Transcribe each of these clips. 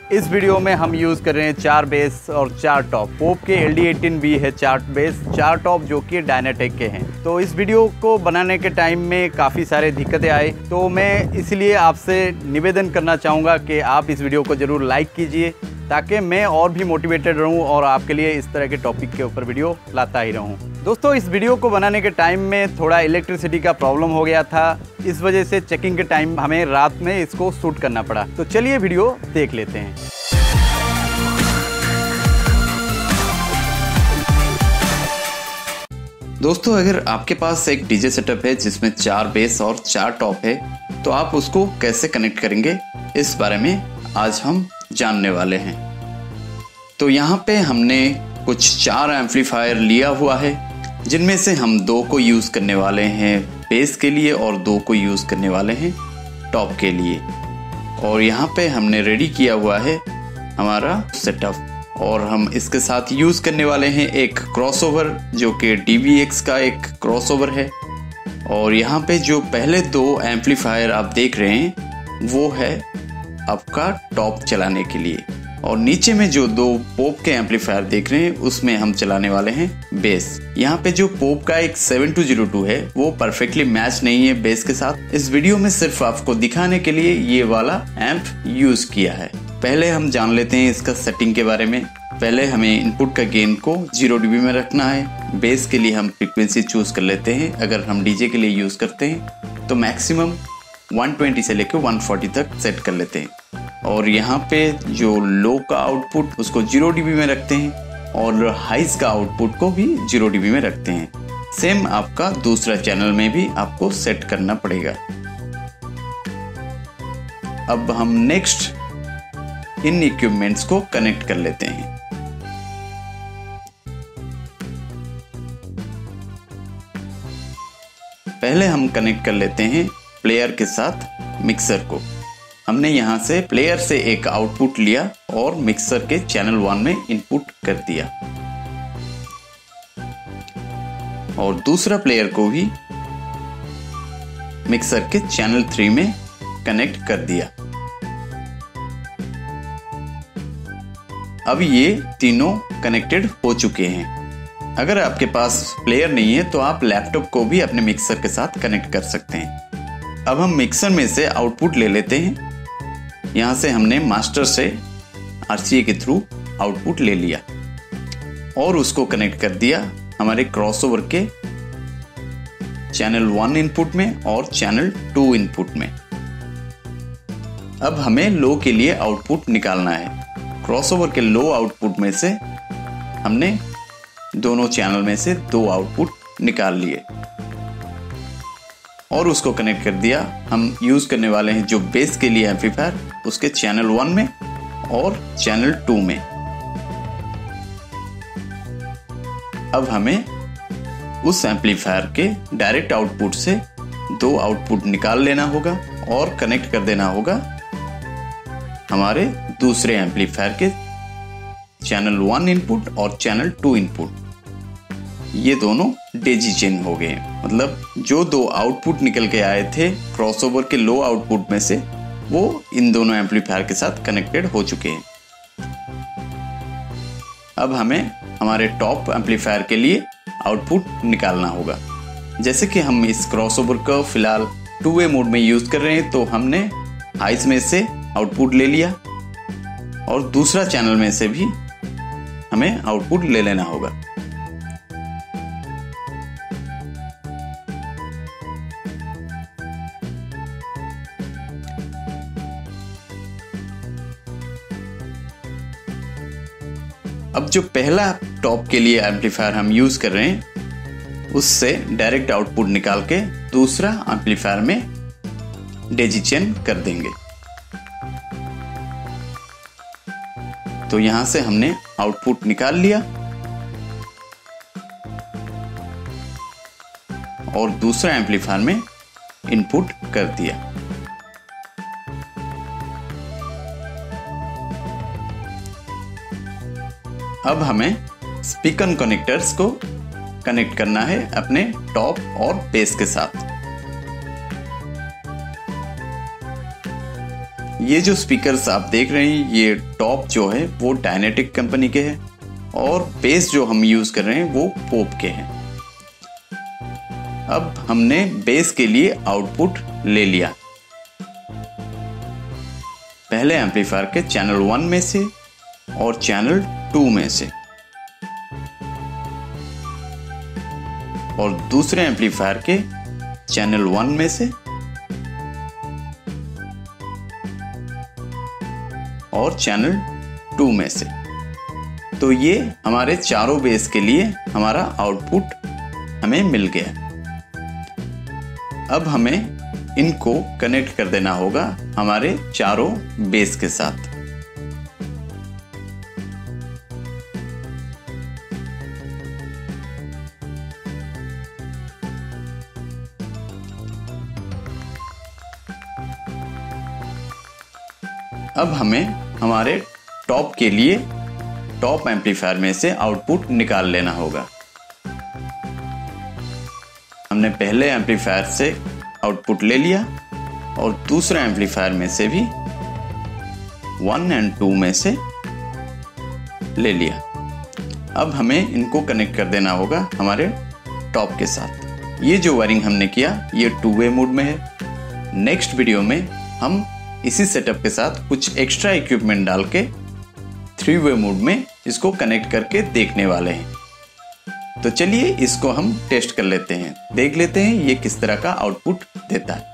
इस वीडियो में हम यूज़ कर रहे हैं 4 बेस और 4 टॉप। पोप के LD18V है 4 बेस 4 टॉप जो कि डायनाटेक के हैं। तो इस वीडियो को बनाने के टाइम में काफ़ी सारे दिक्कतें आए, तो मैं इसलिए आपसे निवेदन करना चाहूँगा कि आप इस वीडियो को ज़रूर लाइक कीजिए ताकि मैं और भी मोटिवेटेड रहूँ और आपके लिए इस तरह के टॉपिक के ऊपर वीडियो लाता ही रहूँ। दोस्तों, इस वीडियो को बनाने के टाइम में थोड़ा इलेक्ट्रिसिटी का प्रॉब्लम हो गया था, इस वजह से चेकिंग के टाइम हमें रात में इसको शूट करना पड़ा। तो चलिए वीडियो देख लेते हैं। दोस्तों, अगर आपके पास एक डीजे सेटअप है जिसमें 4 बेस और 4 टॉप है, तो आप उसको कैसे कनेक्ट करेंगे, इस बारे में आज हम जानने वाले हैं। तो यहाँ पे हमने कुछ 4 एम्पलीफायर लिया हुआ है, जिनमें से हम 2 को यूज़ करने वाले हैं बेस के लिए और 2 को यूज़ करने वाले हैं टॉप के लिए। और यहाँ पे हमने रेडी किया हुआ है हमारा सेटअप, और हम इसके साथ यूज़ करने वाले हैं एक क्रॉसओवर जो कि DVX का एक क्रॉसओवर है। और यहाँ पे जो पहले 2 एम्पलीफायर आप देख रहे हैं वो है आपका टॉप चलाने के लिए, और नीचे में जो 2 पोप के एम्पलीफायर देख रहे हैं उसमें हम चलाने वाले हैं बेस। यहाँ पे जो पोप का एक 7202 है वो परफेक्टली मैच नहीं है बेस के साथ। इस वीडियो में सिर्फ आपको दिखाने के लिए ये वाला एम्प यूज किया है। पहले हम जान लेते हैं इसका सेटिंग के बारे में। पहले हमें इनपुट का गेन को 0 dB में रखना है। बेस के लिए हम फ्रीक्वेंसी चूज कर लेते हैं। अगर हम डीजे के लिए यूज करते हैं तो मैक्सिमम 120 से लेकर 140 तक सेट कर लेते हैं। और यहाँ पे जो लो का आउटपुट उसको 0 dB में रखते हैं और हाइज का आउटपुट को भी 0 dB में रखते हैं। सेम आपका दूसरा चैनल में भी आपको सेट करना पड़ेगा। अब हम नेक्स्ट इन इक्विपमेंट्स को कनेक्ट कर लेते हैं। पहले हम कनेक्ट कर लेते हैं प्लेयर के साथ मिक्सर को। हमने यहाँ से प्लेयर से एक आउटपुट लिया और मिक्सर के चैनल 1 में इनपुट कर दिया, और दूसरा प्लेयर को भी मिक्सर के चैनल 3 में कनेक्ट कर दिया। अब ये तीनों कनेक्टेड हो चुके हैं। अगर आपके पास प्लेयर नहीं है तो आप लैपटॉप को भी अपने मिक्सर के साथ कनेक्ट कर सकते हैं। अब हम मिक्सर में से आउटपुट ले लेते हैं। यहाँ से हमने मास्टर से RCA के थ्रू आउटपुट ले लिया और उसको कनेक्ट कर दिया हमारे क्रॉसओवर के चैनल 1 इनपुट में और चैनल 2 इनपुट में। अब हमें लो के लिए आउटपुट निकालना है। क्रॉसओवर के लो आउटपुट में से हमने दोनों चैनल में से 2 आउटपुट निकाल लिए और उसको कनेक्ट कर दिया। हम यूज करने वाले हैं जो बेस के लिए एम्पलीफायर, उसके चैनल 1 में और चैनल 2 में। अब हमें उस एम्पलीफायर के डायरेक्ट आउटपुट से 2 आउटपुट निकाल लेना होगा और कनेक्ट कर देना होगा हमारे दूसरे एम्पलीफायर के चैनल 1 इनपुट और चैनल 2 इनपुट। ये दोनों डेजी चेन हो गए, मतलब जो 2 आउटपुट निकल के आए थे क्रॉसओवर के लो आउटपुट में से, वो इन दोनों एम्पलीफायर के साथ कनेक्टेड हो चुके हैं। अब हमें हमारे टॉप एम्पलीफायर के लिए आउटपुट निकालना होगा। जैसे कि हम इस क्रॉसओवर को फिलहाल 2-वे मोड में यूज कर रहे हैं, तो हमने हाइज में से आउटपुट ले लिया और दूसरा चैनल में से भी हमें आउटपुट ले लेना होगा। अब जो पहला टॉप के लिए एम्पलीफायर हम यूज कर रहे हैं, उससे डायरेक्ट आउटपुट निकाल के दूसरा एम्पलीफायर में डेजी चेन कर देंगे। तो यहां से हमने आउटपुट निकाल लिया और दूसरा एम्पलीफायर में इनपुट कर दिया। अब हमें स्पीकर कनेक्टर्स को कनेक्ट करना है अपने टॉप और बेस के साथ। ये जो स्पीकर्स आप देख रहे हैं, ये टॉप जो है वो डायनेटिक कंपनी के हैं और बेस जो हम यूज कर रहे हैं वो पोप के हैं। अब हमने बेस के लिए आउटपुट ले लिया, पहले एम्पलीफायर के चैनल 1 में से और चैनल 2 में से, और दूसरे एम्पलीफायर के चैनल 1 में से और चैनल 2 में से। तो ये हमारे चारों बेस के लिए हमारा आउटपुट हमें मिल गया। अब हमें इनको कनेक्ट कर देना होगा हमारे चारों बेस के साथ। अब हमें हमारे टॉप के लिए टॉप एम्पलीफायर में से आउटपुट निकाल लेना होगा। हमने पहले एम्पलीफायर से आउटपुट ले लिया और दूसरे एम्पलीफायर में से भी 1 और 2 में से ले लिया। अब हमें इनको कनेक्ट कर देना होगा हमारे टॉप के साथ। ये जो वायरिंग हमने किया ये 2-वे मोड में है। नेक्स्ट वीडियो में हम इसी सेटअप के साथ कुछ एक्स्ट्रा इक्विपमेंट डाल के 3-वे मोड में इसको कनेक्ट करके देखने वाले हैं। तो चलिए इसको हम टेस्ट कर लेते हैं, देख लेते हैं ये किस तरह का आउटपुट देता है।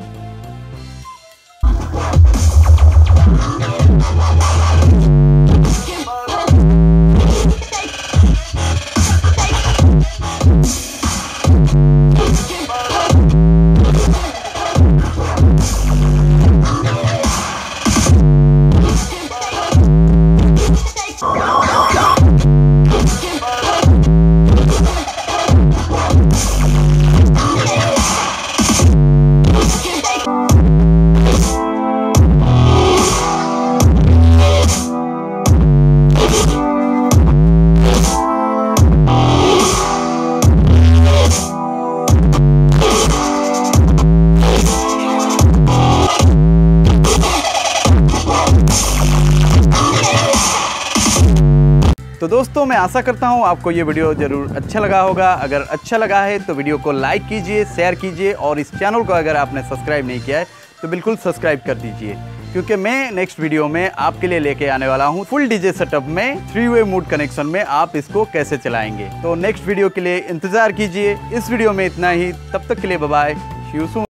तो दोस्तों मैं आशा करता हूँ आपको ये वीडियो ज़रूर अच्छा लगा होगा। अगर अच्छा लगा है तो वीडियो को लाइक कीजिए, शेयर कीजिए और इस चैनल को अगर आपने सब्सक्राइब नहीं किया है तो बिल्कुल सब्सक्राइब कर दीजिए, क्योंकि मैं नेक्स्ट वीडियो में आपके लिए लेके आने वाला हूँ फुल डीजे सेटअप में 3-वे मोड कनेक्शन में आप इसको कैसे चलाएंगे। तो नेक्स्ट वीडियो के लिए इंतज़ार कीजिए। इस वीडियो में इतना ही, तब तक के लिए बाय बाय।